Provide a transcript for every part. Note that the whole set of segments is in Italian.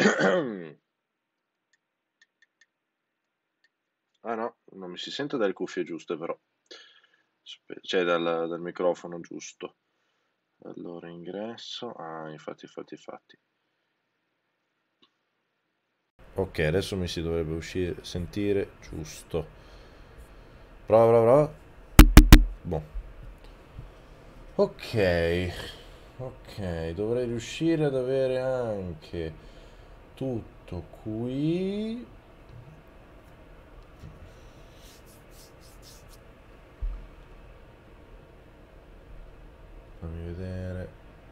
Ah no, non mi si sente dalle cuffie giuste però. Cioè dal microfono giusto. Allora ingresso. Ah, infatti. Ok, adesso mi si dovrebbe uscire, sentire giusto. Prova. Boh. Ok, dovrei riuscire ad avere anche tutto qui. Fammi vedere.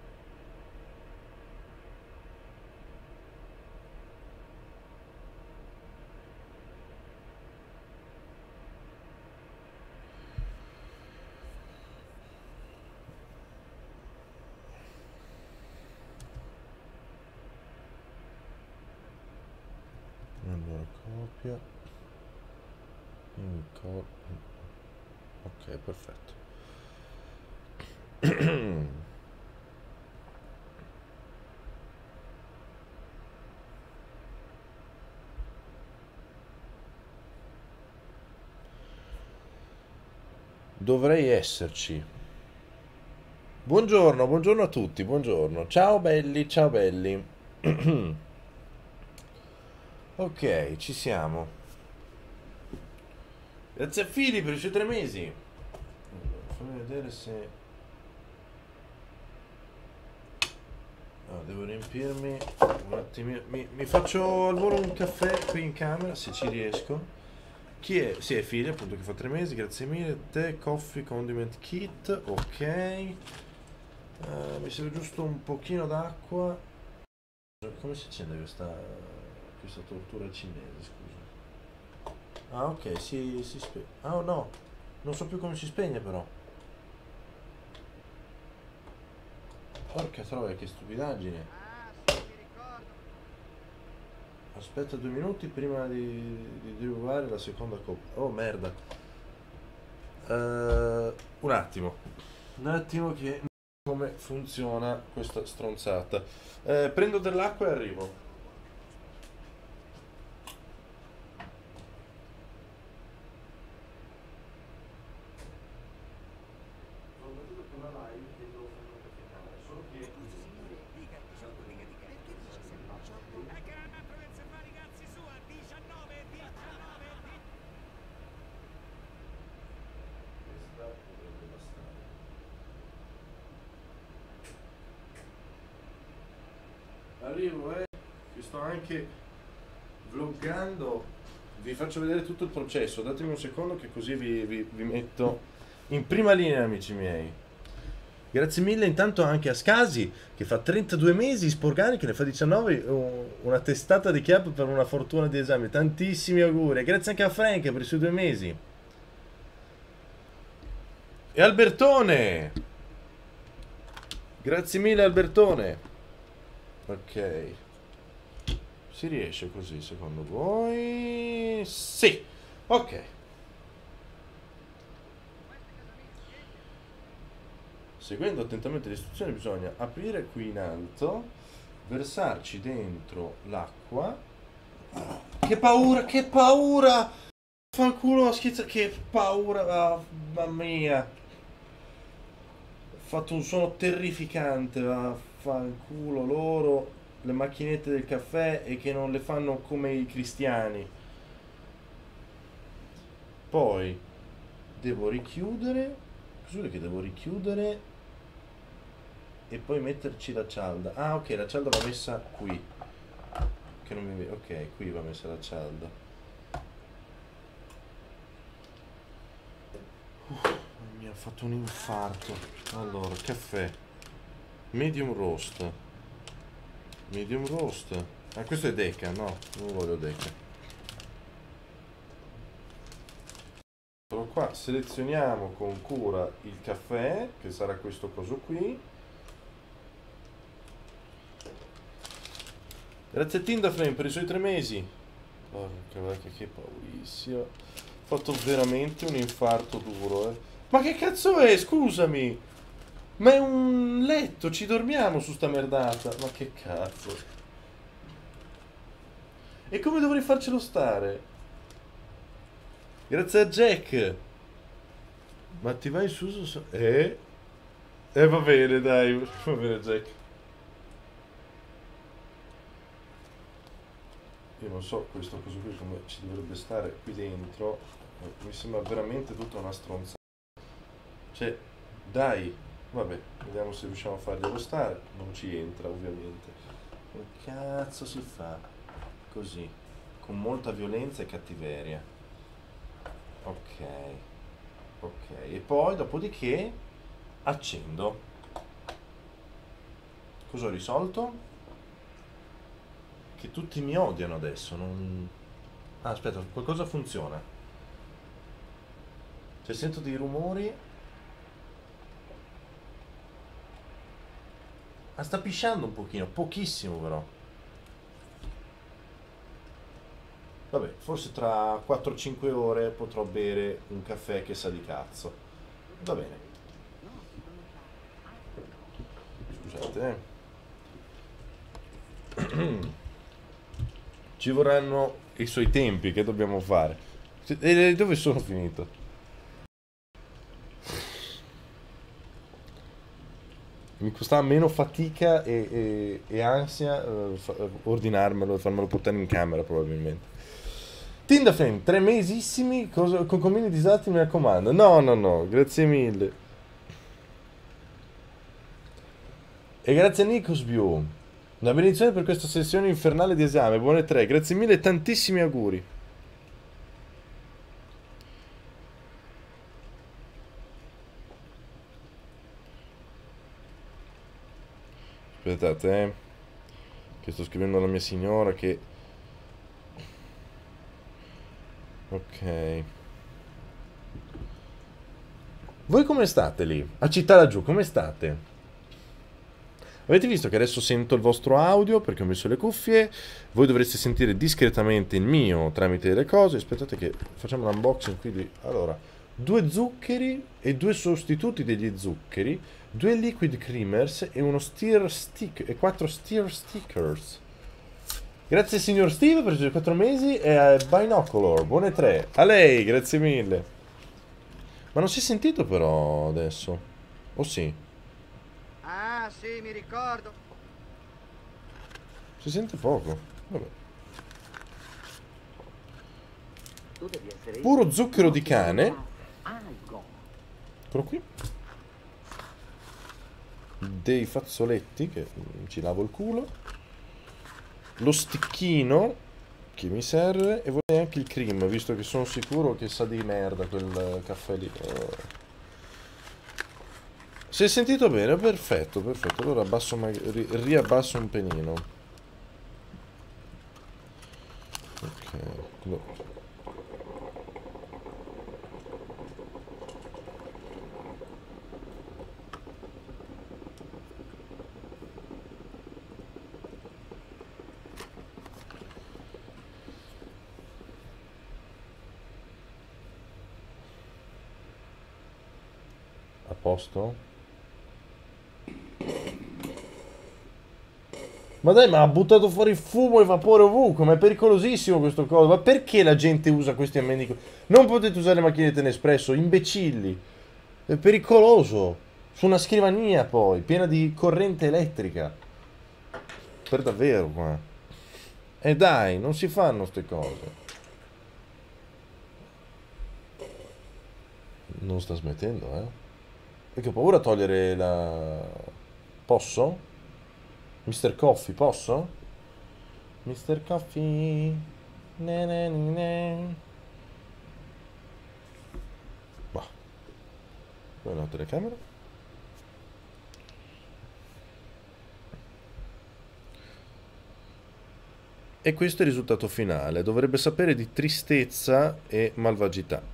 Allora, copia. Ok, perfetto. Dovrei esserci. Buongiorno a tutti, buongiorno. Ciao belli, ciao belli. Ok, ci siamo. Grazie a Fili per i suoi 3 mesi. Allora, fammi vedere se... No, devo riempirmi un attimino. Mi faccio al volo un caffè qui in camera, se ci riesco. Chi è? Sì, è Fili, appunto, che fa 3 mesi. Grazie mille. Tè, coffee, condiment kit. Ok. Mi serve giusto un pochino d'acqua. Come si accende questa tortura cinese, scusa? Ah, ok, si spegne. Ah, no, non so più come si spegne però. Porca troia, che stupidaggine. Aspetta 2 minuti prima di derubare la seconda coppa. Oh, merda. Un attimo. Un attimo che... Come funziona questa stronzata. Prendo dell'acqua e arrivo. Arrivo, che sto anche vloggando, vi faccio vedere tutto il processo, datemi un secondo che così vi metto in prima linea, amici miei. Grazie mille intanto anche a Scasi che fa 32 mesi, Sporgani che ne fa 19, una testata di chiappe per una fortuna di esame, tantissimi auguri, grazie anche a Frank per i suoi 2 mesi. E Albertone! Grazie mille Albertone! Ok. Si riesce così secondo voi? Sì. Ok. Seguendo attentamente le istruzioni bisogna aprire qui in alto, versarci dentro l'acqua. Che paura, che paura! Fanculo schizza, che paura, mamma mia. Ho fatto un suono terrificante, fanculo loro, le macchinette del caffè e che non le fanno come i cristiani. Poi devo richiudere. Cosa vuol dire che devo richiudere e poi metterci la cialda? Ah, ok, la cialda va messa qui. Che non mi vede. Ok, qui va messa la cialda. Mi ha fatto un infarto. Allora, caffè. Medium roast. Medium roast. Ah, questo è Deca, no? Non voglio Deca. Qua selezioniamo con cura il caffè, che sarà questo coso qui. Grazie a Tindaflame per i suoi 3 mesi. Porca vacca, che paurissimo. Ho fatto veramente un infarto duro, eh. Ma che cazzo è? Scusami. Ma è un letto, ci dormiamo su sta merdata. Ma che cazzo. E come dovrei farcelo stare? Grazie a Jack. Ma ti vai su? Va bene, dai. Va bene, Jack. Io non so questo coso qui come ci dovrebbe stare qui dentro. Mi sembra veramente tutta una stronzata. Cioè, dai. Vabbè, vediamo se riusciamo a farglielo stare. Non ci entra, ovviamente. Come cazzo si fa? Così. Con molta violenza e cattiveria. Ok. Ok. E poi, dopodiché, accendo. Cosa ho risolto? Che tutti mi odiano adesso, non... Ah, aspetta, qualcosa funziona. Cioè, sento dei rumori. Ah, sta pisciando un pochino, pochissimo però. Vabbè, forse tra 4-5 ore potrò bere un caffè che sa di cazzo. Va bene. Scusate, Ci vorranno i suoi tempi che dobbiamo fare. E dove sono finito? Mi costava meno fatica e ansia ordinarmelo e farmelo portare in camera probabilmente. Tindaframe, 3 mesissimi, con commenti disatti mi raccomando. No, grazie mille. E grazie a Nicosbio. Una benedizione per questa sessione infernale di esame. Buone 3, grazie mille e tantissimi auguri. Aspettate, che sto scrivendo alla mia signora che... Ok. Voi come state lì? A Città laggiù, come state? Avete visto che adesso sento il vostro audio perché ho messo le cuffie. Voi dovreste sentire discretamente il mio tramite le cose. Aspettate che facciamo un unboxing qui di... Allora, 2 zuccheri e 2 sostituti degli zuccheri, 2 liquid creamers e uno steer stick e 4 steer stickers. Grazie signor Steve per i 4 mesi e a Binocular, buone 3. A lei, grazie mille. Ma non si è sentito però adesso. O sì? Ah, sì, mi ricordo. Si sente poco. Vabbè. Tu devi essere Puro zucchero di cane. Eccolo qui. Dei fazzoletti che ci lavo il culo. Lo sticchino che mi serve. E vorrei anche il cream, visto che sono sicuro che sa di merda quel caffè lì. Si è sentito bene? Perfetto, perfetto. Allora abbasso riabbasso un penino. Ok. A posto? Ma dai, ma ha buttato fuori fumo e vapore ovunque, ma è pericolosissimo questo coso. Ma perché la gente usa questi ammendi? Non potete usare le macchinette Nespresso, imbecilli. È pericoloso. Su una scrivania poi, piena di corrente elettrica. Per davvero qua. E dai, non si fanno ste cose. Non sta smettendo, eh? Perché ho paura a togliere la... Posso? Mr. Coffee, posso? Mr. Coffee. Ne ne ne ne. Bah. Poi la telecamera. E questo è il risultato finale. Dovrebbe sapere di tristezza e malvagità.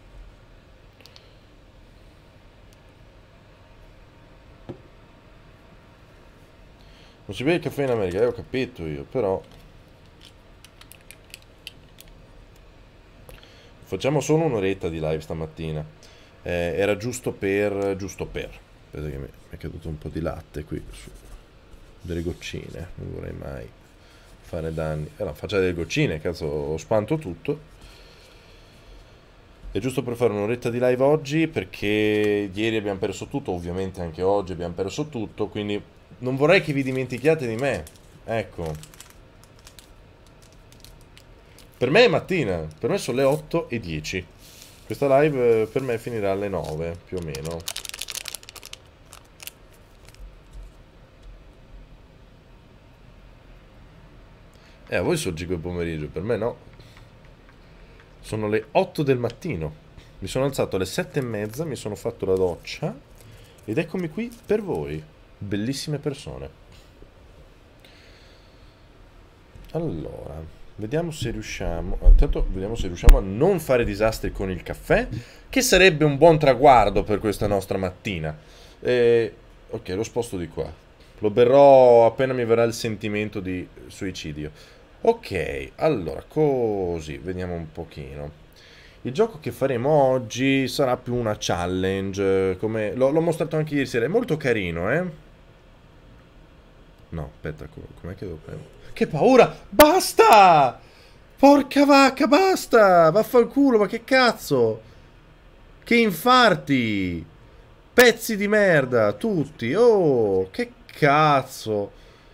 Non si beve il caffè in America, ho capito io, però... Facciamo solo un'oretta di live stamattina. Era giusto per... Aspetta che mi è caduto un po' di latte qui su delle goccine, non vorrei mai fare danni. No, faccia delle goccine, cazzo, ho spanto tutto. È giusto per fare un'oretta di live oggi perché ieri abbiamo perso tutto, ovviamente anche oggi abbiamo perso tutto, quindi non vorrei che vi dimentichiate di me. Ecco. Per me è mattina, per me sono le 8:10. Questa live per me finirà alle 9, più o meno. A voi sorge quel pomeriggio, per me no. Sono le 8 del mattino. Mi sono alzato alle 7:30, mi sono fatto la doccia ed eccomi qui per voi, bellissime persone. Allora, vediamo se riusciamo. Intanto vediamo se riusciamo a non fare disastri con il caffè, che sarebbe un buon traguardo per questa nostra mattina. Ok, lo sposto di qua. Lo berrò appena mi verrà il sentimento di suicidio. Ok, allora, così, vediamo un pochino. Il gioco che faremo oggi sarà più una challenge, come l'ho mostrato anche ieri sera, è molto carino, eh? No, aspetta, com'è che devo prendere? Che paura! Basta! Porca vacca, basta! Vaffanculo, ma che cazzo? Che infarti! Pezzi di merda, tutti! Oh, che cazzo!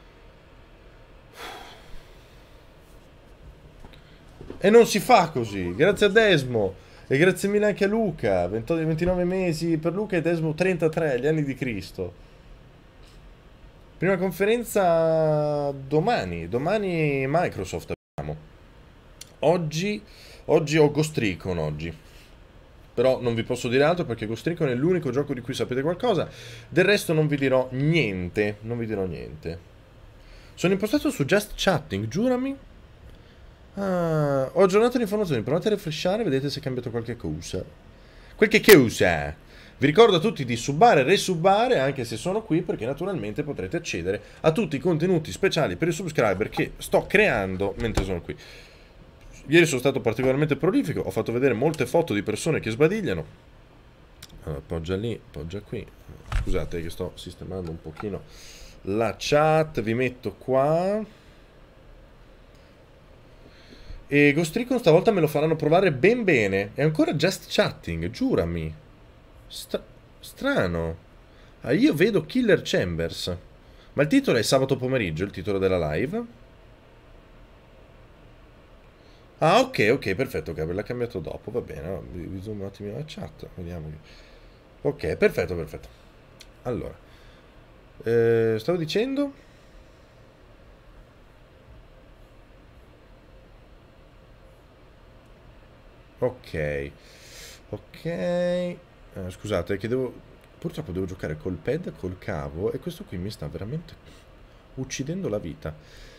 E non si fa così, grazie a Desmo e grazie mille anche a Luca, 29 mesi per Luca e Desmo 33, gli anni di Cristo. Prima conferenza domani Microsoft abbiamo. Oggi ho Ghost Recon oggi. Però non vi posso dire altro perché Ghost Recon è l'unico gioco di cui sapete qualcosa. Del resto non vi dirò niente, non vi dirò niente. Sono impostato su Just Chatting, giurami. Ah, ho aggiornato le informazioni, provate a refreshare, vedete se è cambiato qualche cosa. Qualche cosa. Vi ricordo a tutti di subbare e resubbare anche se sono qui perché naturalmente potrete accedere a tutti i contenuti speciali per i subscriber che sto creando mentre sono qui. Ieri sono stato particolarmente prolifico, ho fatto vedere molte foto di persone che sbadigliano. Allora, poggia lì, poggia qui. Scusate che sto sistemando un pochino la chat, vi metto qua. E Ghost Recon stavolta me lo faranno provare ben bene. È ancora Just Chatting, giurami. Strano. Ah, io vedo Killer Chambers. Ma il titolo è sabato pomeriggio, il titolo della live. Ah, ok, perfetto, Gabriele l'ha cambiato dopo, va bene. No? Vi zoom un attimino la chat, vediamo. Ok, perfetto. Allora, stavo dicendo... Ok. Scusate, che purtroppo devo giocare col pad, col cavo, e questo qui mi sta veramente uccidendo la vita.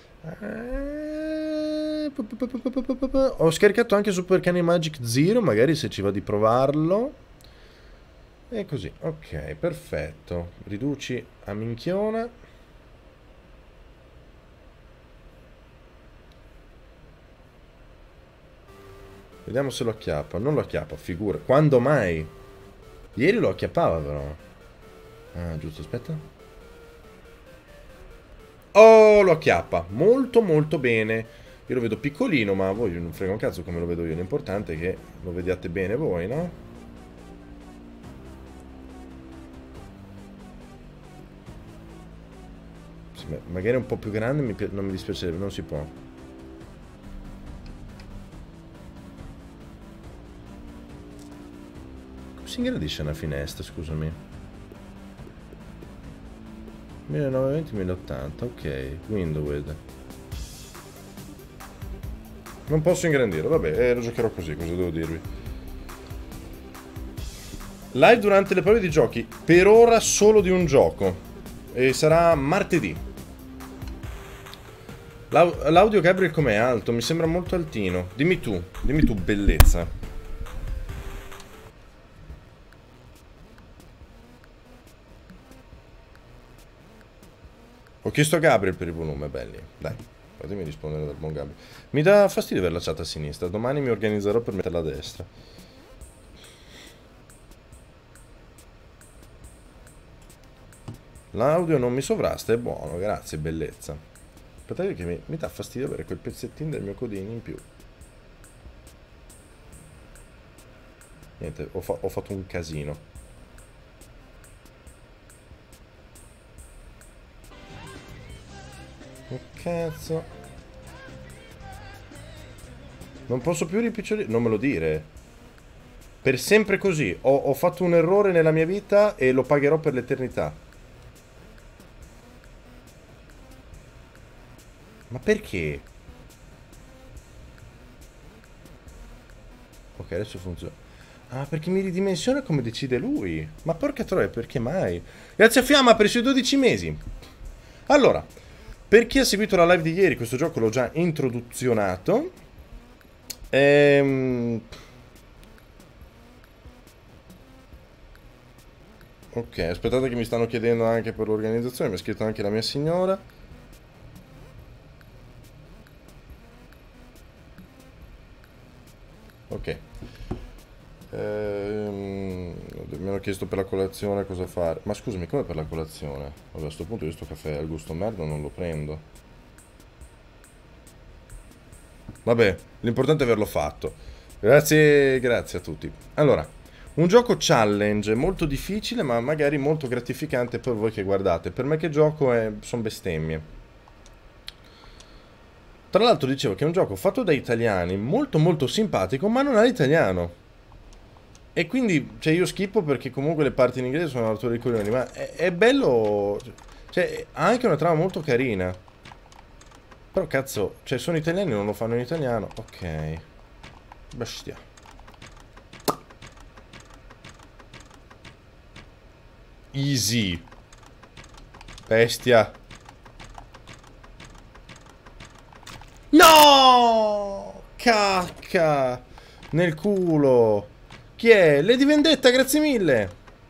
Ho scaricato anche Super Cane Magic Zero, magari se ci va di provarlo. E così, ok, perfetto. Riduci a minchiona. Vediamo se lo acchiappa. Non lo acchiappa, figura. Quando mai? Ieri lo acchiappava però. Ah, giusto, aspetta. Oh, lo acchiappa. Molto bene. Io lo vedo piccolino, ma a voi non frega un cazzo come lo vedo io. L'importante è che lo vediate bene voi, no? Sì, magari un po' più grande non mi dispiacerebbe, non si può. Si ingrandisce una finestra, scusami. 1920-1080, ok, Windowed. Non posso ingrandirlo, vabbè, lo giocherò così, cosa devo dirvi. Live durante le prove di giochi, per ora solo di un gioco. E sarà martedì. L'audio Gabriel com'è? Alto? Mi sembra molto altino. Dimmi tu, bellezza. Ho chiesto a Gabriel per il volume, belli. Dai, fatemi rispondere dal buon Gabriel. Mi dà fastidio aver lasciato a sinistra. Domani mi organizzerò per metterla a destra. L'audio non mi sovrasta, è buono, grazie, bellezza. Aspettate che mi dà fastidio avere quel pezzettino del mio codino in più. Niente, ho fatto un casino. Oh cazzo. Non posso più rimpicciolire. Non me lo dire. Per sempre così. Ho fatto un errore nella mia vita e lo pagherò per l'eternità. Ma perché? Ok, adesso funziona. Ah, perché mi ridimensiona come decide lui. Ma porca troia, perché mai? Grazie a Fiamma per i suoi 12 mesi. Allora, per chi ha seguito la live di ieri, questo gioco l'ho già introduzionato. Ok, aspettate che mi stanno chiedendo anche per l'organizzazione, mi ha scritto anche la mia signora. Ok. Mi hanno chiesto per la colazione cosa fare. Ma scusami, come per la colazione? Vabbè, a questo punto io sto caffè al gusto merda non lo prendo. Vabbè, l'importante è averlo fatto. Grazie, grazie a tutti. Allora, un gioco challenge molto difficile, ma magari molto gratificante per voi che guardate. Per me che gioco sono bestemmie. Tra l'altro dicevo che è un gioco fatto da italiani, molto molto simpatico, ma non è italiano. E quindi, cioè, io schippo perché comunque le parti in inglese sono rotture di coglioni, ma è bello, cioè, ha anche una trama molto carina. Però cazzo, cioè, sono italiani e non lo fanno in italiano. Ok. Bestia. Easy. Bestia. No! Cacca! Nel culo! Chi è? Lady Vendetta, grazie mille!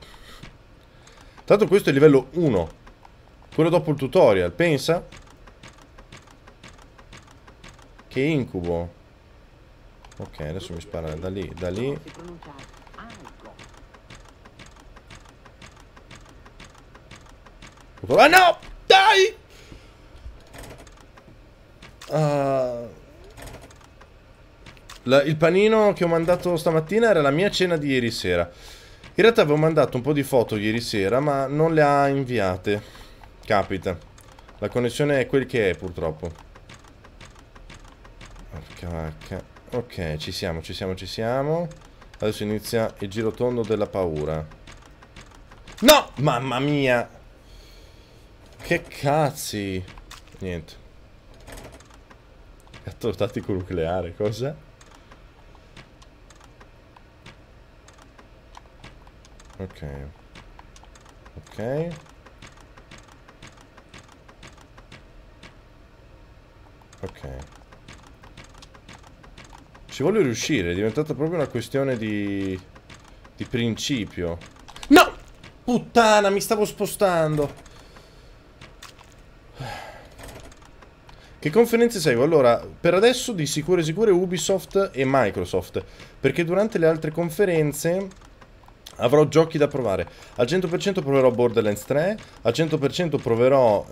Tanto questo è il livello 1. Quello dopo il tutorial, pensa? Che incubo. Ok, adesso mi spara da lì, da lì. Ah no! Dai! Il panino che ho mandato stamattina era la mia cena di ieri sera. In realtà avevo mandato un po' di foto ieri sera, ma non le ha inviate. Capita. La connessione è quel che è, purtroppo. Ok, ci siamo, ci siamo, ci siamo. Adesso inizia il girotondo della paura. No! Mamma mia! Che cazzi! Niente. Gatto tattico nucleare, cosa? Ok. Ok. Ok. Ci voglio riuscire, è diventata proprio una questione di principio. No! Puttana, mi stavo spostando. Che conferenze seguo? Allora, per adesso di sicure Ubisoft e Microsoft, perché durante le altre conferenze avrò giochi da provare. Al 100% proverò Borderlands 3, al 100% proverò...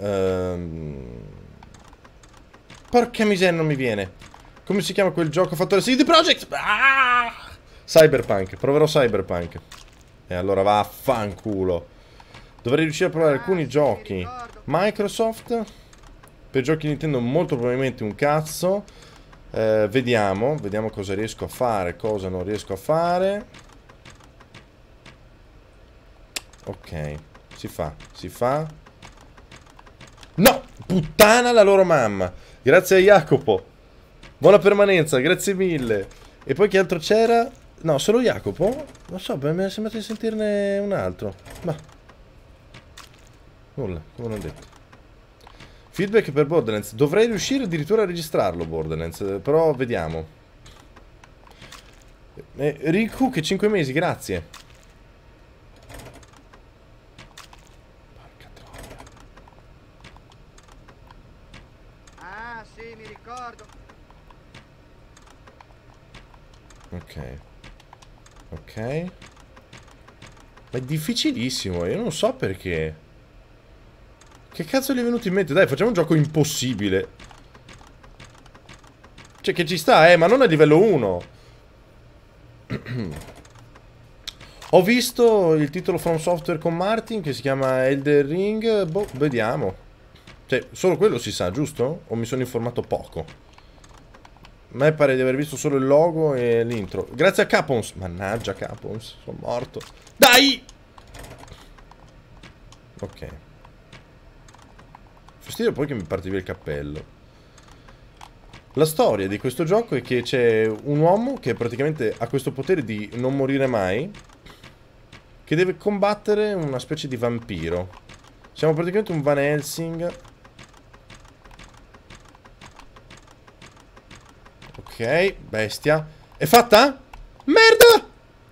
Porca miseria, non mi viene. Come si chiama quel gioco fatto da CD Projekt? Ah! Cyberpunk, proverò Cyberpunk. E allora vaffanculo. Dovrei riuscire a provare alcuni giochi Microsoft. Per giochi Nintendo molto probabilmente un cazzo. Vediamo cosa riesco a fare, cosa non riesco a fare. Ok, si fa. No! Puttana la loro mamma. Grazie a Jacopo. Buona permanenza, grazie mille. E poi che altro c'era? No, solo Jacopo? Non so, mi è sembrato di sentirne un altro. Ma nulla, come non detto. Feedback per Borderlands. Dovrei riuscire addirittura a registrarlo Borderlands, però vediamo. Riku che 5 mesi, grazie. Porca troia. Ah, sì, mi ricordo. Ok. Ok. Ma è difficilissimo, io non so perché. Che cazzo gli è venuto in mente? Dai, facciamo un gioco impossibile. Cioè, che ci sta, ma non a livello 1. Ho visto il titolo From Software con Martin che si chiama Elden Ring. Boh, vediamo. Cioè, solo quello si sa, giusto? O mi sono informato poco? A me pare di aver visto solo il logo e l'intro. Grazie a Capons. Mannaggia Capons, sono morto. Dai! Ok. Fastidio poi che mi parte via il cappello. La storia di questo gioco è che c'è un uomo che praticamente ha questo potere di non morire mai, che deve combattere una specie di vampiro. Siamo praticamente un Van Helsing. Ok, bestia. È fatta? Merda!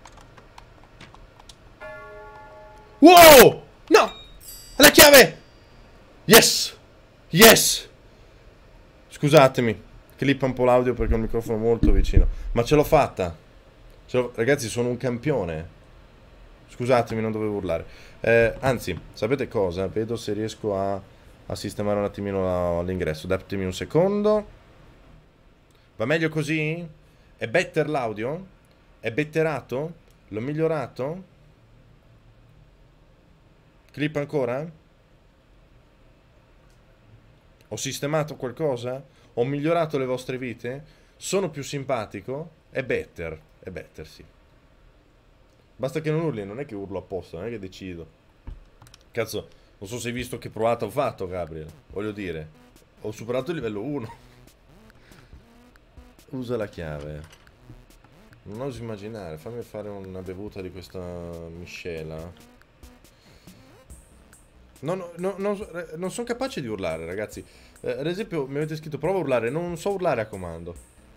Wow! No! La chiave! Yes! Yes! Scusatemi, clippa un po' l'audio perché ho il microfono molto vicino. Ma ce l'ho fatta. Ragazzi, sono un campione. Scusatemi, non dovevo urlare. Anzi, sapete cosa? Vedo se riesco a sistemare un attimino l'ingresso. Datemi un secondo. Va meglio così? È better l'audio? È betterato? L'ho migliorato? Clip ancora? Ho sistemato qualcosa? Ho migliorato le vostre vite? Sono più simpatico? È better, sì. Basta che non urli, non è che urlo apposta, non è che decido. Cazzo, non so se hai visto che provata ho fatto, Gabriel. Voglio dire, ho superato il livello 1. Usa la chiave. Non oso immaginare, fammi fare una bevuta di questa miscela. Non sono capace di urlare, ragazzi. Ad esempio, mi avete scritto prova a urlare. Non so urlare a comando.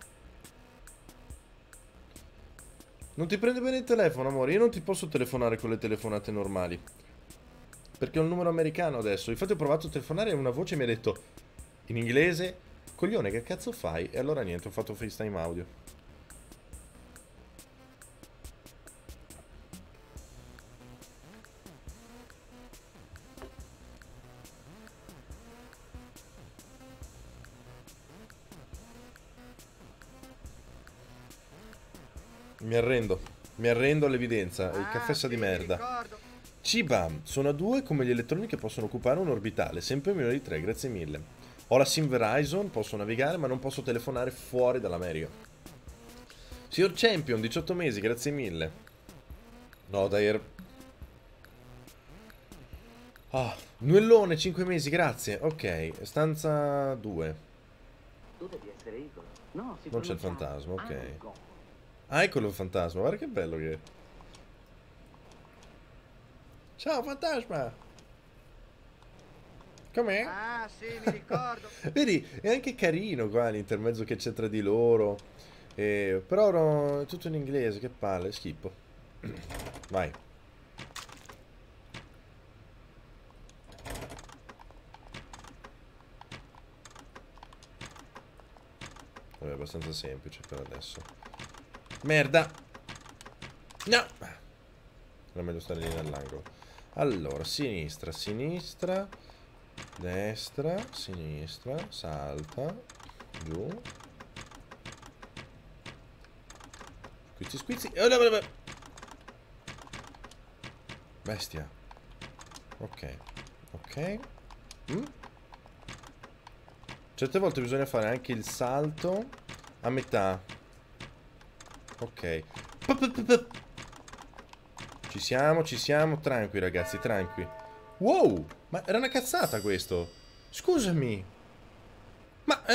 Non ti prende bene il telefono, amore. Io non ti posso telefonare con le telefonate normali. Perché ho il numero americano adesso. Infatti ho provato a telefonare e una voce mi ha detto in inglese: coglione, che cazzo fai? E allora niente, ho fatto FaceTime audio. Mi arrendo all'evidenza. Il caffè sa di sì, mi merda. ricordo. Ciba, sono a 2 come gli elettroni che possono occupare un orbitale, sempre meno di 3, grazie mille. Ho la SIM Verizon, posso navigare ma non posso telefonare fuori dall'America. Signor Champion, 18 mesi, grazie mille. No, dai. Ah, Nuellone, 5 mesi, grazie. Ok, stanza 2. Tu devi essere Igor. No, si Non c'è il pronuncia fantasma, ok. Igor. Ah, eccolo il fantasma, guarda che bello che è. Ciao, fantasma! Com'è? Ah, sì, mi ricordo. Vedi, è anche carino qua l'intermezzo che c'è tra di loro. Però no, è tutto in inglese, che palle, schippo. Vai. Vabbè, è abbastanza semplice per adesso. Merda! No! Era meglio stare lì nell'angolo. Allora, sinistra, sinistra, destra, sinistra, salta, giù. Squizzi, squizzi. Bestia. Ok. Ok. Certe volte bisogna fare anche il salto a metà. Ok. Ci siamo. Tranqui, ragazzi, tranqui. Wow, ma era una cazzata questo. Scusami. Ma,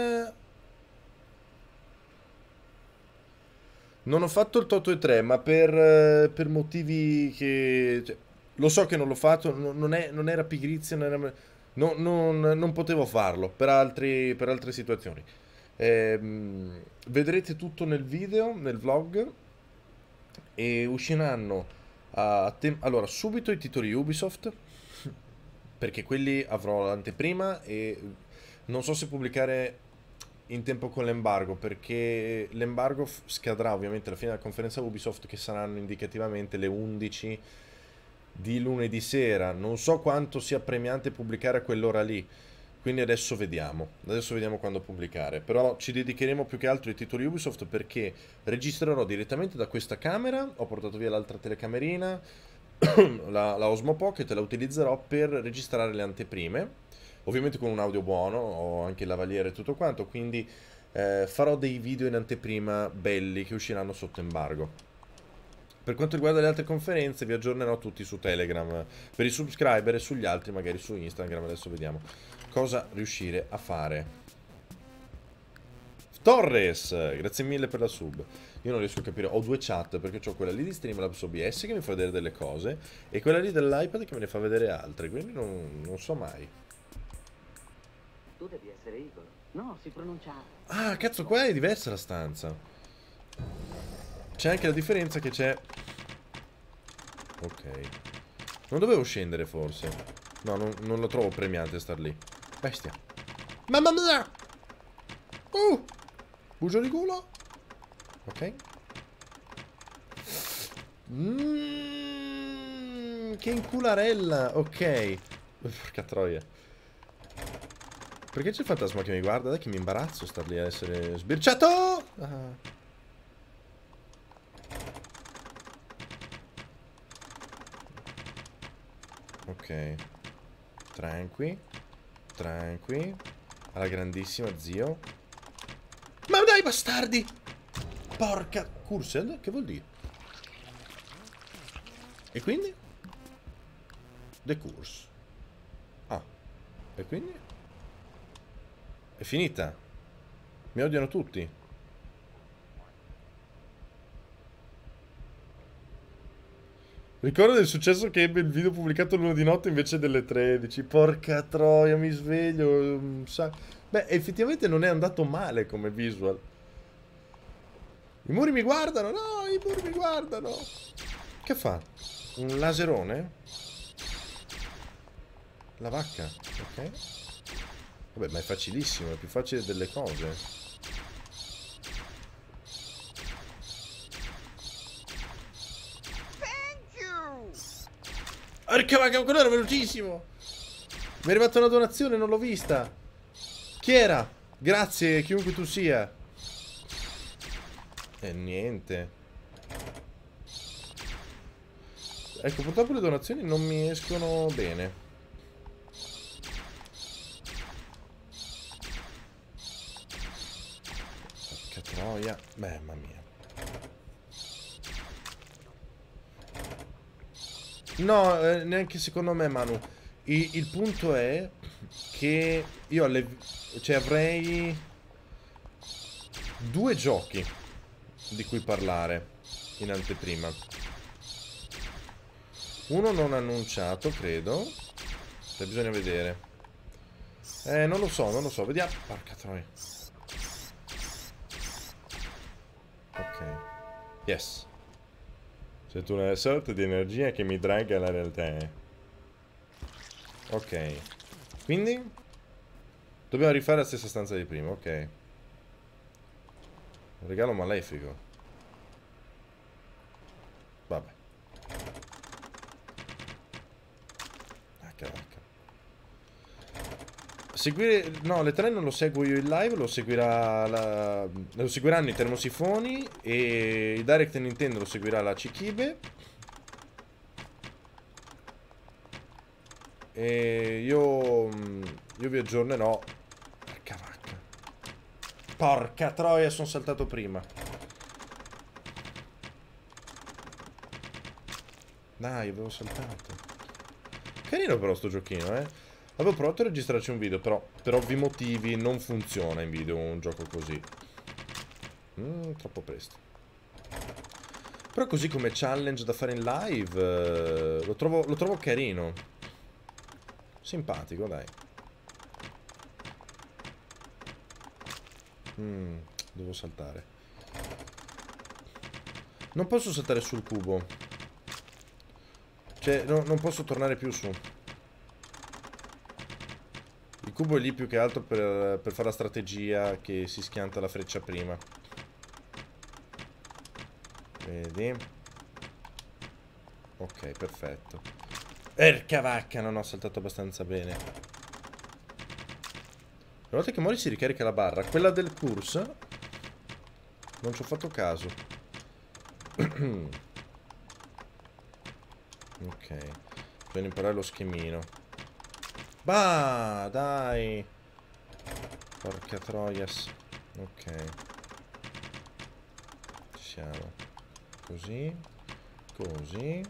non ho fatto il Toto e 3, ma per motivi che... cioè, lo so che non l'ho fatto, non era pigrizia, non potevo farlo per altre situazioni. Vedrete tutto nel video, nel vlog, e usciranno allora subito i titoli Ubisoft, perché quelli avrò l'anteprima e non so se pubblicare in tempo con l'embargo, perché l'embargo scadrà ovviamente alla fine della conferenza Ubisoft, che saranno indicativamente le 11 di lunedì sera. Non so quanto sia premiante pubblicare a quell'ora lì. Quindi adesso vediamo. Adesso vediamo quando pubblicare. Però ci dedicheremo più che altro ai titoli Ubisoft perché registrerò direttamente da questa camera. Ho portato via l'altra telecamerina, la Osmo Pocket, la utilizzerò per registrare le anteprime. Ovviamente con un audio buono, ho anche il lavaliere e tutto quanto, quindi farò dei video in anteprima belli che usciranno sotto embargo. Per quanto riguarda le altre conferenze vi aggiornerò tutti su Telegram per i subscriber e sugli altri magari su Instagram. Adesso vediamo cosa riuscire a fare. Torres, grazie mille per la sub. Io non riesco a capire, ho due chat perché ho quella lì di Streamlabs OBS che mi fa vedere delle cose e quella lì dell'iPad che me ne fa vedere altre, quindi non so mai. Tu devi essere Igor. No, si pronuncia... Ah, cazzo, qua è diversa la stanza. C'è anche la differenza che c'è... Ok. Non dovevo scendere, forse. No, non lo trovo premiante star lì. Bestia. Mamma mia! Bugio di culo. Ok. Che incularella. Ok. Porca troia. Perché c'è il fantasma che mi guarda? Dai che mi imbarazzo star lì a essere sbirciato! Ah. Ok. Tranqui. Tranqui. Alla grandissima, zio. Ma dai bastardi! Porca... Cursed? Che vuol dire? E quindi? The Curse. Ah. E quindi? È finita. Mi odiano tutti. Ricordo del successo che ebbe il video pubblicato l'una di notte invece delle 13. Porca troia, mi sveglio. Beh, effettivamente non è andato male come visual. I muri mi guardano. No, i muri mi guardano. Che fa? Un laserone? La vacca. Ok. Vabbè, ma è facilissimo, è più facile delle cose. Porca vacca, quello era velocissimo! Mi è arrivata una donazione, non l'ho vista. Chi era? Grazie, chiunque tu sia. Niente. Ecco, purtroppo le donazioni non mi escono bene. Troia, mamma mia. No, neanche secondo me, Manu. Il punto è che io cioè avrei due giochi di cui parlare in anteprima. Uno non annunciato, credo. Cioè, bisogna vedere. Non lo so, vediamo. Porca troia. Ok. Yes. C'è una sorta di energia che mi draga la realtà. Ok. Quindi? Dobbiamo rifare la stessa stanza di prima, ok. Un regalo malefico. Vabbè. Ah, cavacca. Seguire... No, le 3 non lo seguo io in live, lo seguiranno i termosifoni e il Direct Nintendo lo seguirà la Cichibe. E io vi aggiornerò. Porca vacca. Porca troia, sono saltato prima. Dai, avevo saltato. Carino però sto giochino, eh. Avevo provato a registrarci un video, però per ovvi motivi non funziona in video un gioco così. Troppo presto. Però così come challenge da fare in live lo trovo carino. Simpatico, dai. Devo saltare. Non posso saltare sul cubo. Cioè, non posso tornare più su. Il cubo è lì più che altro per fare la strategia che si schianta la freccia prima. Vedi? Ok, perfetto. Erca vacca, non ho saltato abbastanza bene. Una volta che muori si ricarica la barra. Quella del curse non ci ho fatto caso. Ok. Bisogna imparare lo schemino. Bah, dai. Porca troias. Ok. Ci siamo. Così. Così.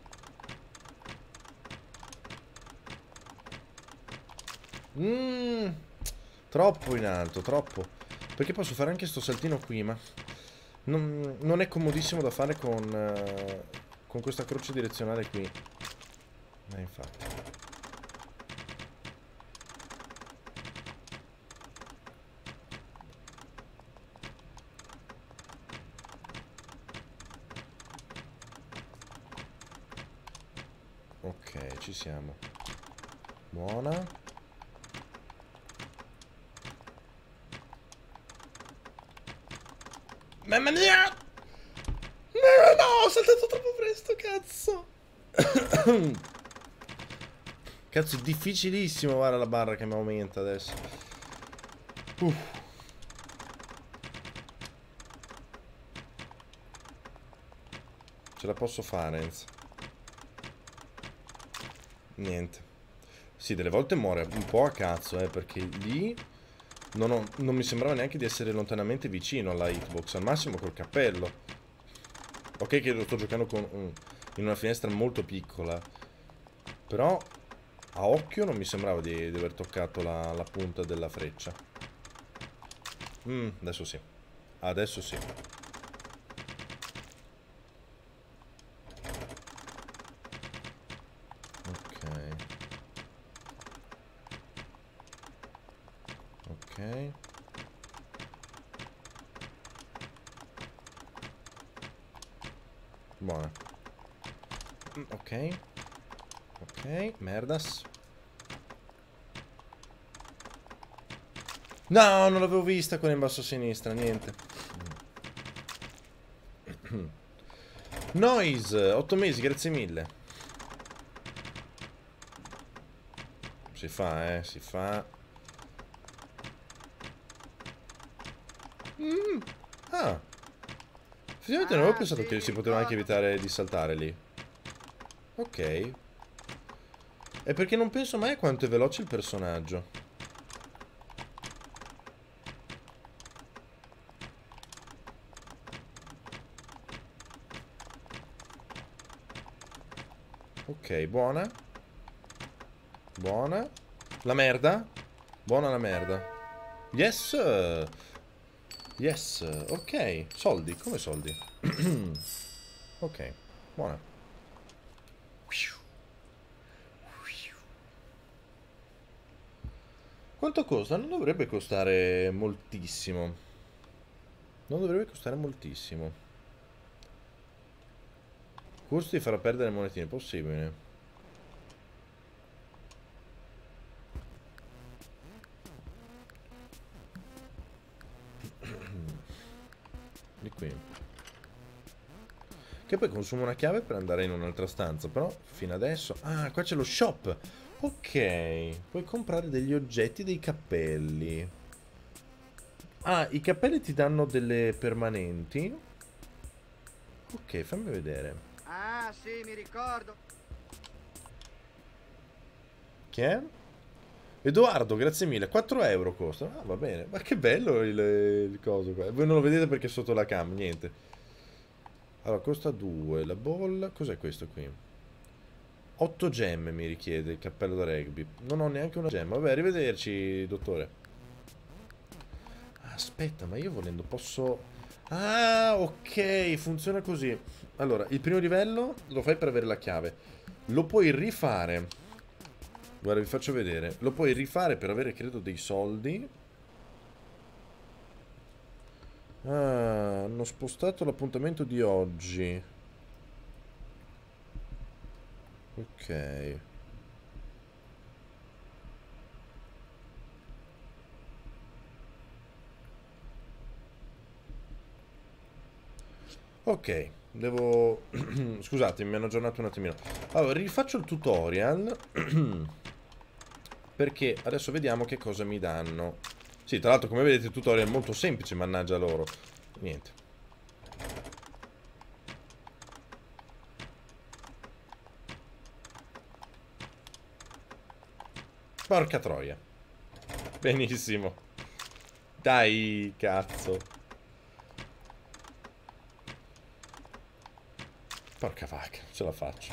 Troppo in alto, troppo. Perché posso fare anche sto saltino qui, ma non è comodissimo da fare con questa croce direzionale qui. Infatti. Ok, ci siamo. Buona. Mamma mia! No, ho saltato troppo presto, cazzo! Cazzo, è difficilissimo, guarda la barra che mi aumenta adesso. Ce la posso fare, Enz. Niente. Sì, delle volte muore un po' a cazzo, perché lì non mi sembrava neanche di essere lontanamente vicino alla hitbox, al massimo col cappello. Ok che lo sto giocando in una finestra molto piccola, però a occhio non mi sembrava di aver toccato la punta della freccia. Adesso sì. Adesso sì. Ok. Ok. Buona. Ok. Ok, merdas. No, non l'avevo vista quella in basso a sinistra, niente. Noise, 8 mesi, grazie mille. Si fa, si fa. Ah. Effettivamente non avevo pensato sì, che mi si poteva anche ricordo. evitare di saltare lì. Ok. È perché non penso mai a quanto è veloce il personaggio. Ok, buona. Buona. La merda. Buona la merda. Yes. Yes. Ok. Soldi. Come soldi? Ok. Buona. Quanto costa? Non dovrebbe costare moltissimo. Non dovrebbe costare moltissimo. Costo di far perdere monetine. Possibile. Di qui. Che poi consumo una chiave per andare in un'altra stanza. Però fino adesso... Ah, qua c'è lo shop. Ok. Puoi comprare degli oggetti, dei cappelli. Ah, i cappelli ti danno delle permanenti. Ok, fammi vedere. Ah, sì, mi ricordo. Che è? Edoardo, grazie mille. 4 euro costa. Ah, va bene. Ma che bello il coso qua. Voi non lo vedete perché è sotto la cam, niente. Allora, costa 2. La bolla... Cos'è questo qui? 8 gemme mi richiede il cappello da rugby. Non ho neanche una gemma. Vabbè, arrivederci, dottore. Aspetta, ma io volendo posso... Ah, ok, funziona così. Allora, il primo livello lo fai per avere la chiave. Lo puoi rifare. Guarda, vi faccio vedere. Lo puoi rifare per avere, credo, dei soldi. Ah, hanno spostato l'appuntamento di oggi. Ok. Ok. Devo... Scusatemi, mi hanno aggiornato un attimino. Allora, rifaccio il tutorial. Perché adesso vediamo che cosa mi danno. Sì, tra l'altro come vedete il tutorial è molto semplice, mannaggia loro. Niente. Porca troia. Benissimo. Dai, cazzo. Porca vacca, ce la faccio.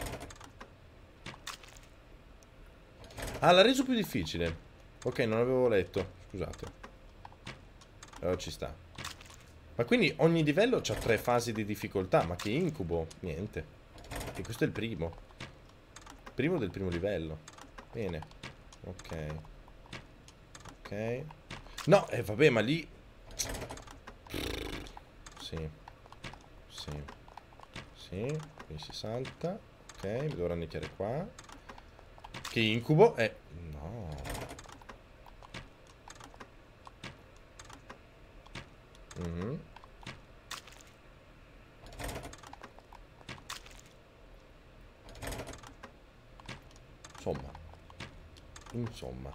Ah, l'ha reso più difficile. Ok, non avevo letto. Scusate. Allora ci sta. Ma quindi ogni livello ha 3 fasi di difficoltà. Ma che incubo. Niente. E questo è il primo. Primo del primo livello. Bene. Ok. Ok. No, vabbè, ma lì... Sì. Sì. Sì. Qui si salta. Ok, mi dovrò rannicchiare qua. Che incubo. No. Insomma.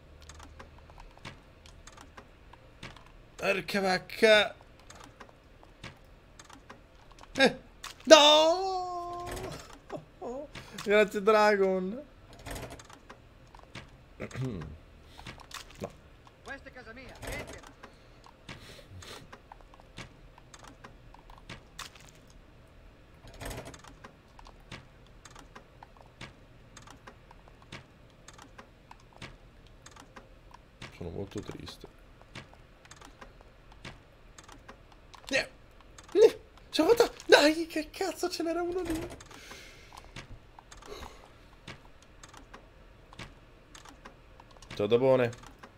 Porca vacca. No. Grazie Dragon. No. Questa è casa mia, entra. Sono molto triste. Ce l'ho fatta! Dai, che cazzo, ce n'era uno lì! Ciao Dabone.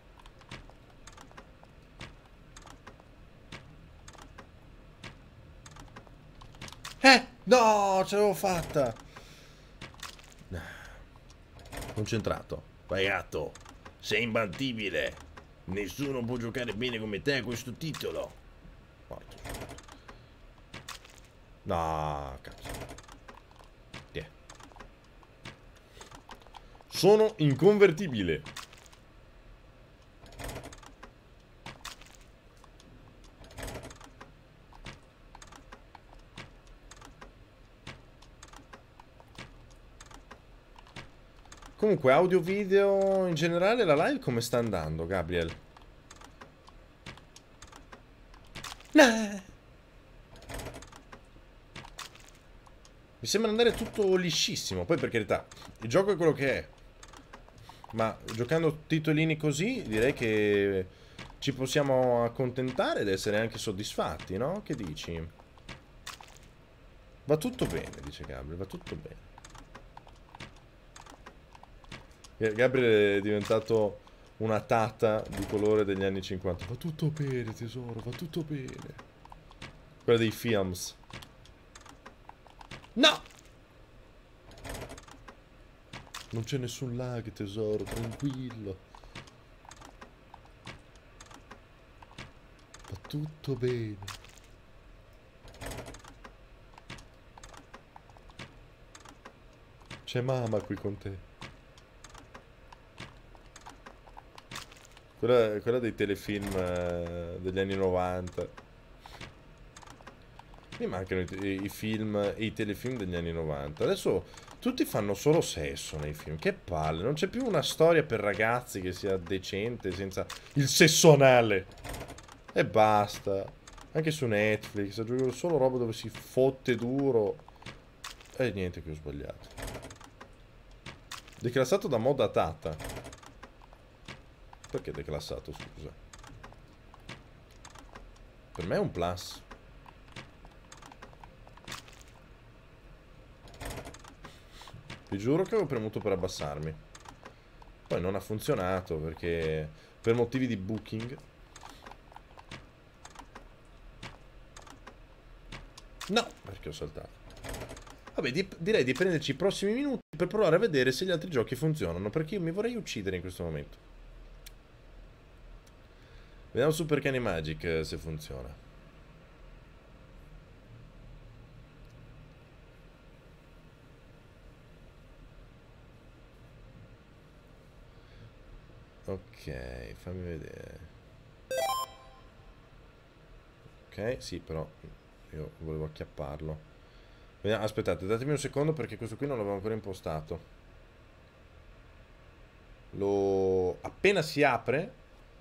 No, ce l'avevo fatta! Concentrato. Vai gatto, sei imbattibile. Nessuno può giocare bene come te a questo titolo. Morto. No, cazzo. Yeah. Sono inconvertibile. Comunque, audio video in generale, la live come sta andando, Gabriel? Nah. Mi sembra andare tutto liscissimo. Poi per carità, il gioco è quello che è. Ma giocando titolini così, direi che ci possiamo accontentare ed essere anche soddisfatti, no? Che dici? Va tutto bene, dice Gabriel, va tutto bene. Gabriel è diventato una tata di colore degli anni 50. Va tutto bene, tesoro, va tutto bene. Quella dei films. No! Non c'è nessun lag, tesoro, tranquillo. Va tutto bene. C'è mamma qui con te. Quella dei telefilm degli anni 90. Mi mancano i film e i telefilm degli anni 90. Adesso tutti fanno solo sesso nei film. Che palle. Non c'è più una storia per ragazzi che sia decente senza il sesso anale. E basta. Anche su Netflix. Aggiungo solo roba dove si fotte duro. E niente che ho sbagliato. Declassato da moda tata. Perché declassato, scusa? Per me è un plus. Ti giuro che avevo premuto per abbassarmi. Poi non ha funzionato perché per motivi di booking. No, perché ho saltato. Vabbè, direi di prenderci i prossimi minuti per provare a vedere se gli altri giochi funzionano, perché io mi vorrei uccidere in questo momento. Vediamo Super Cane Magic se funziona. Ok, fammi vedere. Ok, sì, però io volevo acchiapparlo. Aspettate, datemi un secondo perché questo qui non l'avevo ancora impostato. Lo... Appena si apre...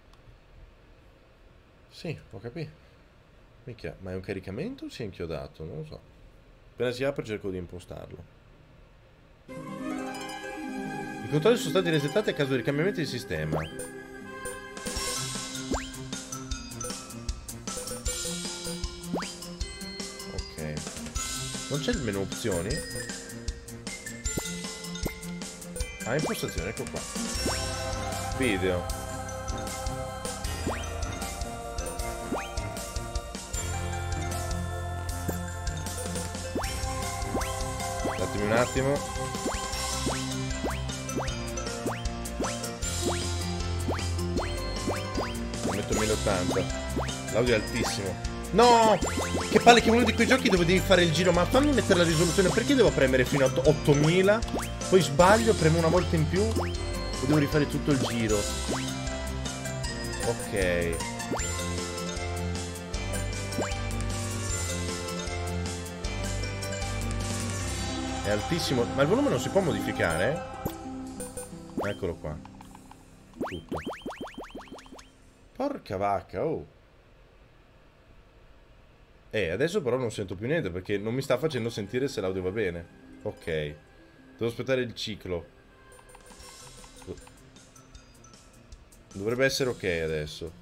Sì, ho capito. Minchia, ma è un caricamento o si è inchiodato? Non lo so. Appena si apre cerco di impostarlo. I controlli sono stati resettati a causa dei cambiamenti di sistema. Ok. Non c'è il menu opzioni? Ah, impostazione, ecco qua. Video. Datemi un attimo. Lo metto 1080. L'audio è altissimo. No! Che palle che è uno di quei giochi dove devi fare il giro. Ma fammi mettere la risoluzione. Perché devo premere fino a 8000? Poi sbaglio, premo una volta in più e devo rifare tutto il giro. Ok. È altissimo. Ma il volume non si può modificare? Eccolo qua. Tutto. Porca vacca, oh. Adesso però non sento più niente perché non mi sta facendo sentire se l'audio va bene. Ok. Devo aspettare il ciclo. Dovrebbe essere ok adesso.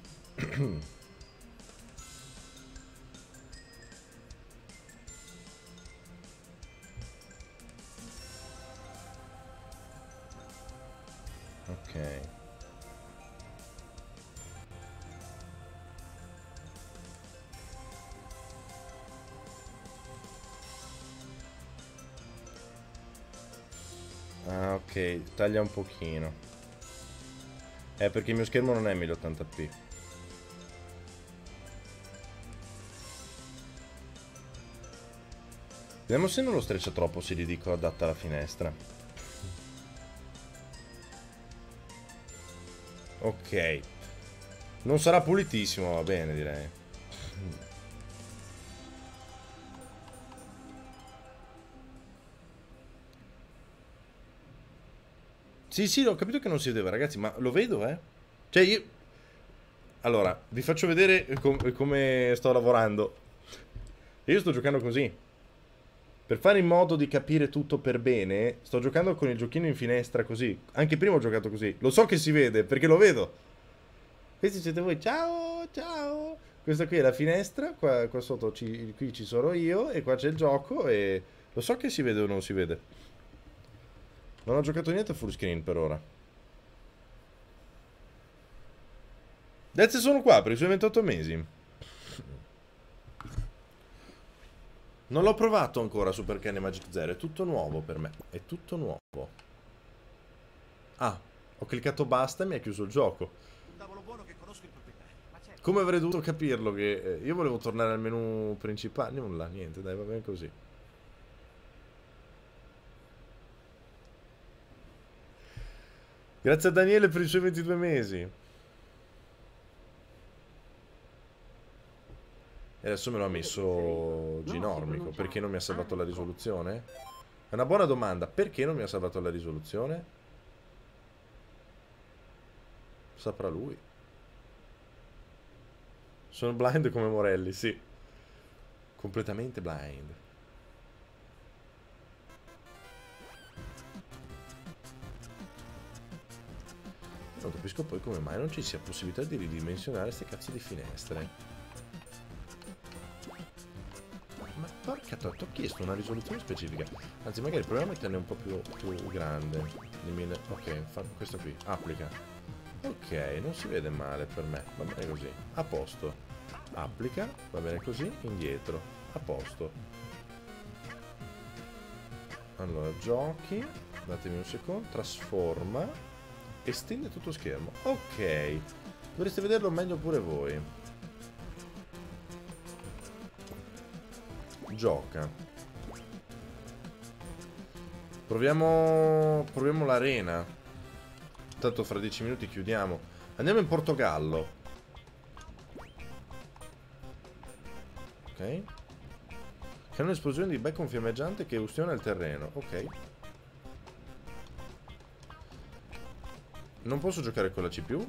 Ok. Ah, ok, taglia un pochino. Perché il mio schermo non è 1080p. Vediamo se non lo streccia troppo se gli dico adatta alla finestra. Ok. Non sarà pulitissimo, va bene, direi. Sì, sì, ho capito che non si vedeva, ragazzi, ma lo vedo, eh. Cioè, io... Allora, vi faccio vedere come sto lavorando. Io sto giocando così. Per fare in modo di capire tutto per bene, sto giocando con il giochino in finestra così. Anche prima ho giocato così. Lo so che si vede, perché lo vedo. Questi siete voi. Ciao, ciao. Questa qui è la finestra, qua sotto qui ci sono io, e qua c'è il gioco, e... Lo so che si vede o non si vede. Non ho giocato niente full screen per ora. Dez sono qua per i suoi 28 mesi. Non l'ho provato ancora Super Cane Magic Zero, è tutto nuovo per me. È tutto nuovo. Ah, ho cliccato basta e mi ha chiuso il gioco. Come avrei dovuto capirlo che io volevo tornare al menu principale? Nulla, niente, dai, va bene così. Grazie a Daniele per i suoi 22 mesi. E adesso me lo ha messo Ginormico. Perché non mi ha salvato la risoluzione? È una buona domanda. Perché non mi ha salvato la risoluzione? Saprà lui. Sono blind come Morelli, sì. Completamente blind. Non capisco poi come mai non ci sia possibilità di ridimensionare queste cazzo di finestre. Ma porca ti ho chiesto una risoluzione specifica. Anzi, magari proviamo a metterne un po' più grande. Ok, fa questo qui. Applica. Ok, non si vede male per me. Va bene così. A posto. Applica. Va bene così. Indietro. A posto. Allora, giochi. Datemi un secondo. Trasforma. Estende tutto schermo. Ok. Dovreste vederlo meglio pure voi. Gioca. Proviamo l'arena. Tanto fra 10 minuti chiudiamo. Andiamo in Portogallo. Ok. C'è un'esplosione di bacon fiammeggiante che ustiona il terreno. Ok. Non posso giocare con la CPU.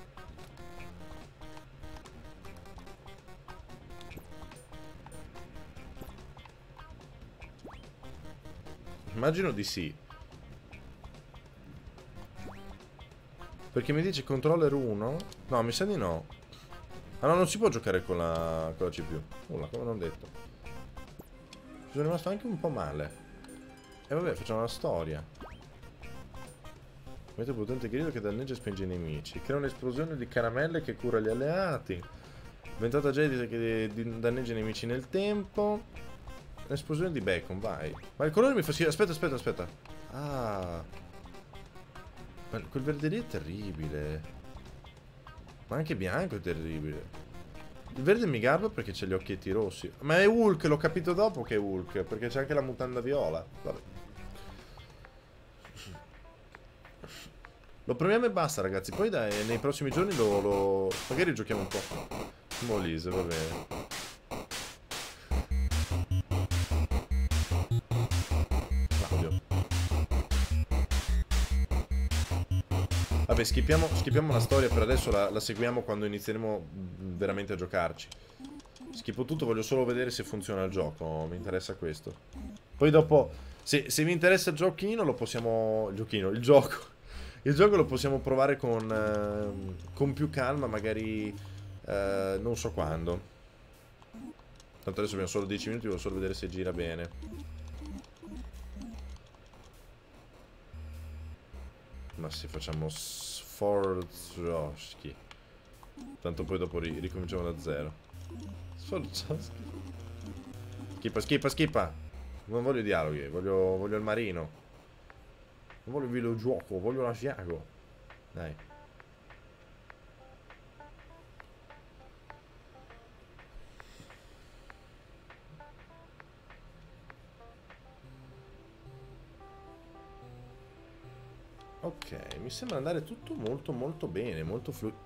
Immagino di sì. Perché mi dice controller 1? No, mi sa di no. Ah no, non si può giocare con la CPU. Nulla, come non detto. Ci sono rimasto anche un po' male. E vabbè, facciamo una storia. Mette un potente grido che danneggia e spinge i nemici. Crea un'esplosione di caramelle che cura gli alleati. Ventata gelida che danneggia i nemici nel tempo. Un'esplosione di bacon, vai. Ma il colore mi fa sì. Aspetta, aspetta, aspetta. Ah. Ma quel verde lì è terribile. Ma anche bianco è terribile. Il verde mi garba perché c'ha gli occhietti rossi. Ma è Hulk, l'ho capito dopo che è Hulk. Perché c'è anche la mutanda viola. Vabbè. Lo proviamo e basta, ragazzi. Poi dai, nei prossimi giorni magari giochiamo un po'. Molise, va bene. Claudio. Vabbè, skippiamo la storia per adesso, la seguiamo quando inizieremo veramente a giocarci. Schippo tutto, voglio solo vedere se funziona il gioco, mi interessa questo. Poi dopo, se mi interessa il giochino, lo possiamo... il gioco. Il gioco lo possiamo provare con più calma, magari non so quando. Tanto adesso abbiamo solo 10 minuti, voglio solo vedere se gira bene. Ma se facciamo Sforzowski. Tanto poi dopo ricominciamo da zero. Sforzowski. Schippa, schippa, schippa. Non voglio dialoghi, voglio il marino. Non voglio il videogioco, voglio la Asiago. Dai. Ok, mi sembra andare tutto molto molto bene, molto fluido.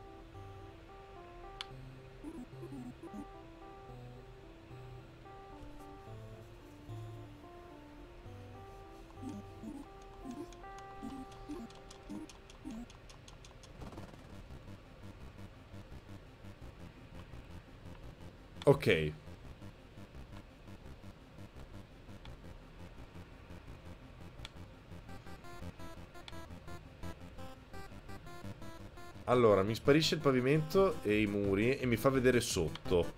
Ok. Allora, mi sparisce il pavimento e i muri e mi fa vedere sotto.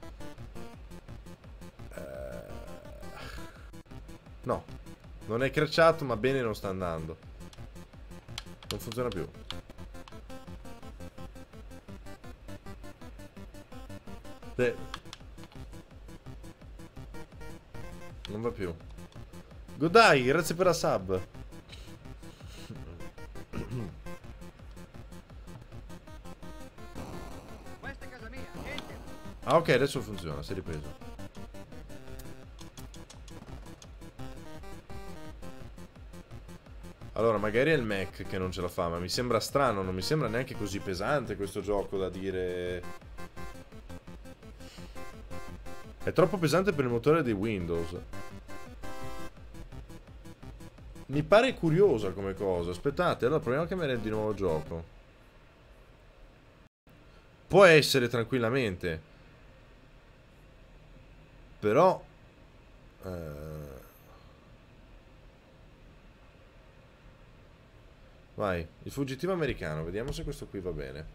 No. Non è cracciato, ma bene non sta andando. Non funziona più. Non va più. Godai, grazie per la sub. Questa è casa mia, niente. Ah, ok, adesso funziona, si è ripreso. Allora, magari è il Mac che non ce la fa, ma mi sembra strano, non mi sembra neanche così pesante questo gioco da dire... È troppo pesante per il motore di Windows. Mi pare curiosa come cosa. Aspettate, allora proviamo a cambiare di nuovo gioco. Può essere tranquillamente. Però... Vai, il fuggitivo americano. Vediamo se questo qui va bene.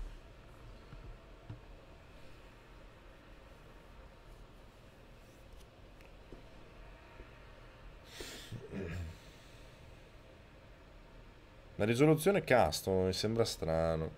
La risoluzione custom mi sembra strano.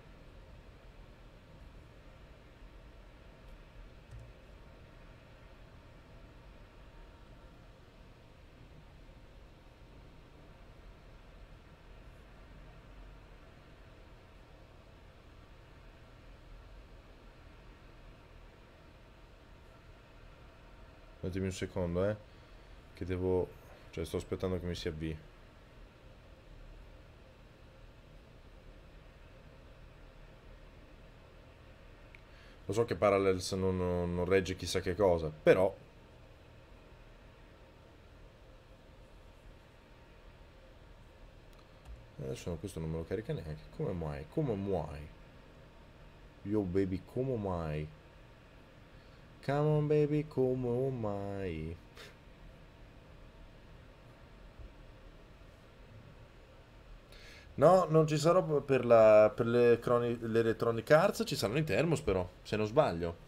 Datemi un secondo, che devo... Cioè, sto aspettando che mi si avvii. Lo so che Parallels non regge chissà che cosa, però... Adesso questo non me lo carica neanche. Come mai? Come mai? Yo baby, come mai? Come on baby, come mai? No, non ci sarò per le Electronic Arts, ci saranno i Thermos però, se non sbaglio.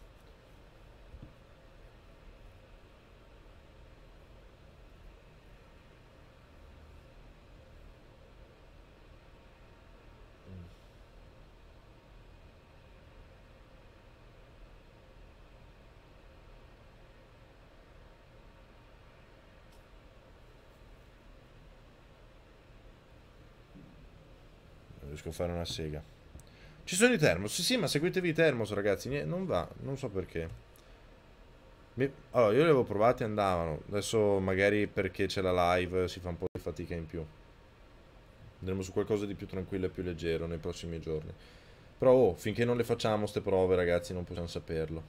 Non riesco a fare una sega. Ci sono i Thermos, sì sì, ma seguitevi i Thermos ragazzi, non va, non so perché. Allora, io li avevo provati e andavano, adesso magari perché c'è la live si fa un po' di fatica in più. Andremo su qualcosa di più tranquillo e più leggero nei prossimi giorni. Però oh, finché non le facciamo ste prove ragazzi non possiamo saperlo.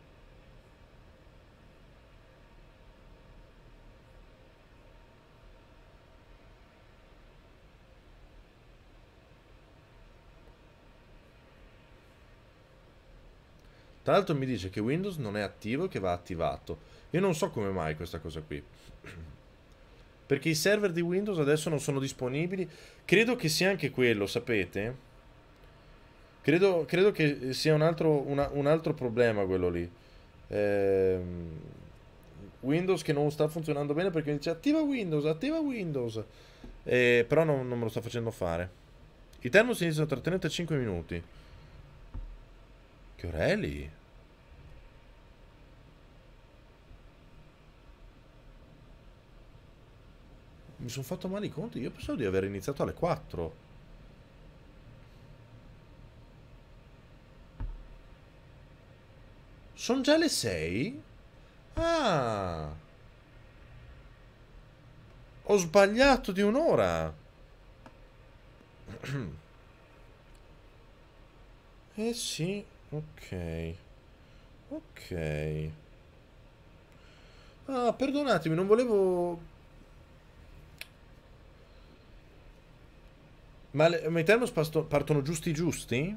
Tra l'altro mi dice che Windows non è attivo e che va attivato. Io non so come mai questa cosa qui. Perché i server di Windows adesso non sono disponibili. Credo che sia anche quello, sapete? Credo che sia un altro problema quello lì. Ehm, Windows che non sta funzionando bene perché mi dice attiva Windows, attiva Windows. Però non me lo sta facendo fare. I termos iniziano tra 35 minuti. Che ora è lì? Mi sono fatto male i conti. Io pensavo di aver iniziato alle 4. Sono già le 6? Ah, ho sbagliato di un'ora. Eh sì, ok. Ok. Ah, perdonatemi, non volevo... Ma i termos partono giusti giusti?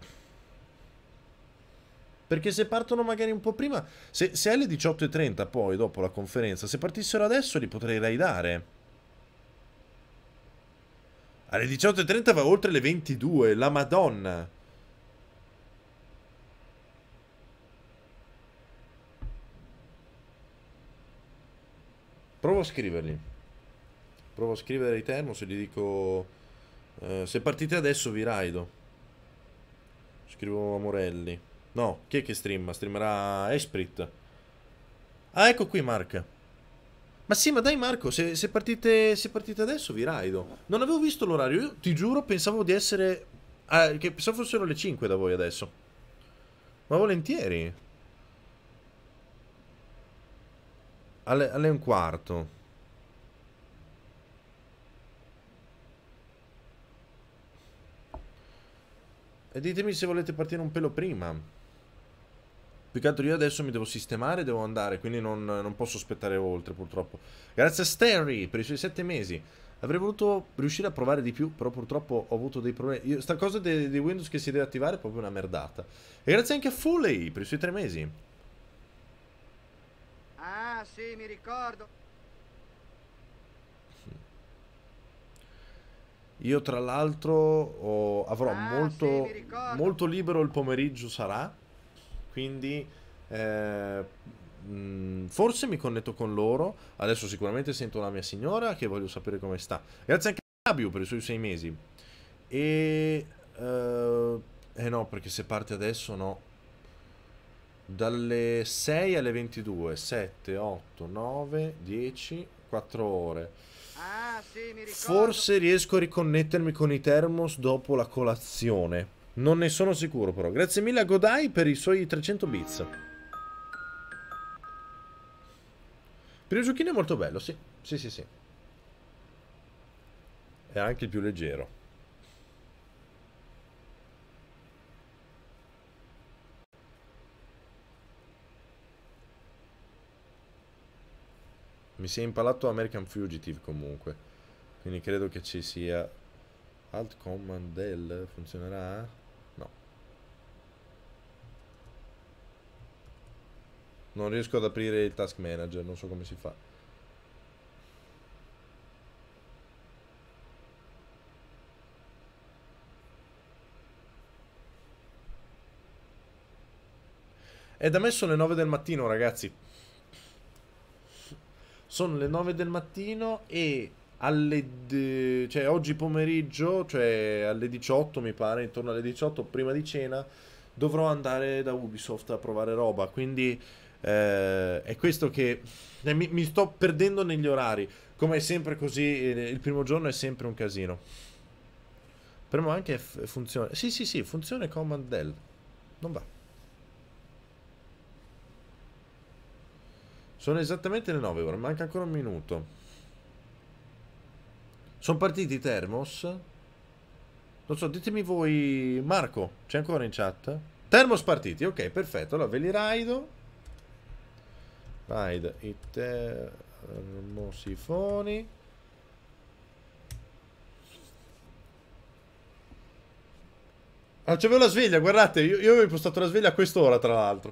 Perché se partono magari un po' prima... Se è alle 18:30 poi, dopo la conferenza, se partissero adesso li potrei raidare. Alle 18:30 va oltre le 22, la Madonna. Provo a scriverli. Provo a scrivere ai termos e gli dico... se partite adesso vi raido. Scrivo a Morelli. No, chi è che streama? Streamerà Esprit. Ah, ecco qui Mark. Ma sì, ma dai Marco, se partite adesso vi raido. Non avevo visto l'orario, io ti giuro pensavo di essere... che pensavo fossero le 5 da voi adesso. Ma volentieri. Alle un quarto. E ditemi se volete partire un pelo prima. Più che altro io adesso mi devo sistemare, devo andare, quindi non posso aspettare oltre purtroppo. Grazie a Stanley per i suoi 7 mesi. Avrei voluto riuscire a provare di più, però purtroppo ho avuto dei problemi. Sta cosa di Windows che si deve attivare è proprio una merdata. E grazie anche a Foley per i suoi 3 mesi. Ah, sì, mi ricordo. Io tra l'altro avrò Ah, sì, mi ricordo. molto libero il pomeriggio sarà, quindi forse mi connetto con loro. Adesso sicuramente sento la mia signora che voglio sapere come sta. Grazie anche a Fabio per i suoi 6 mesi. E... no, perché se parte adesso no. Dalle 6 alle 22, 7, 8, 9, 10, 4 ore. Ah, sì, mi ricordo. Forse riesco a riconnettermi con i Thermos dopo la colazione. Non ne sono sicuro però. Grazie mille a Godai per i suoi 300 bits. Per il giochino è molto bello, sì. Sì, sì, sì. È anche il più leggero. Mi si è impalato American Fugitive comunque. Quindi credo che ci sia. Alt Command Del funzionerà? No. Non riesco ad aprire il Task Manager, non so come si fa. E da me sono le 9 del mattino, ragazzi. Sono le 9 del mattino e cioè oggi pomeriggio, cioè alle 18 mi pare, intorno alle 18 prima di cena, dovrò andare da Ubisoft a provare roba. Quindi è questo che mi sto perdendo negli orari. Come è sempre così, il primo giorno è sempre un casino. Premo anche funziona. Sì, sì, sì, funziona Command Del. Non va. Sono esattamente le 9 ore, manca ancora un minuto. Sono partiti i Thermos? Non so, ditemi voi. Marco, c'è ancora in chat? Thermos partiti, ok, perfetto. Allora ve li raido. Raid i termosifoni. Ah, c'avevo la sveglia, guardate, io avevo impostato la sveglia a quest'ora, tra l'altro.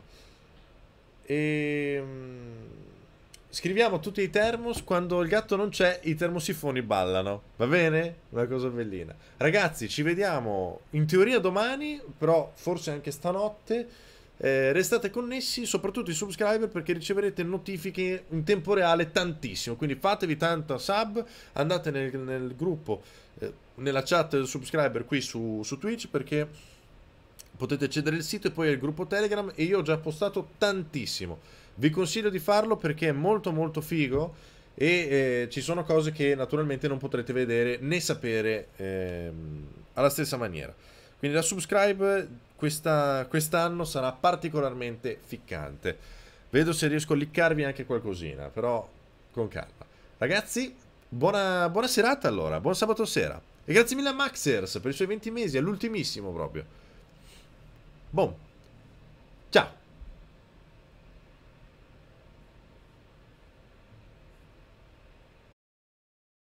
E scriviamo tutti i termos. Quando il gatto non c'è, i termosifoni ballano. Va bene? Una cosa bellina. Ragazzi, ci vediamo in teoria domani, però forse anche stanotte. Restate connessi, soprattutto i subscriber, perché riceverete notifiche in tempo reale tantissimo. Quindi fatevi tanta sub, andate nel gruppo, nella chat del subscriber qui su Twitch, perché potete accedere al sito e poi al gruppo Telegram, e io ho già postato tantissimo. Vi consiglio di farlo perché è molto molto figo, e ci sono cose che naturalmente non potrete vedere né sapere alla stessa maniera. Quindi la subscribe quest'anno sarà particolarmente ficcante. Vedo se riesco a liccarvi anche qualcosina, però con calma. Ragazzi, buona serata allora, buon sabato sera. E grazie mille a Maxers per i suoi 20 mesi, all'ultimissimo proprio. Boom.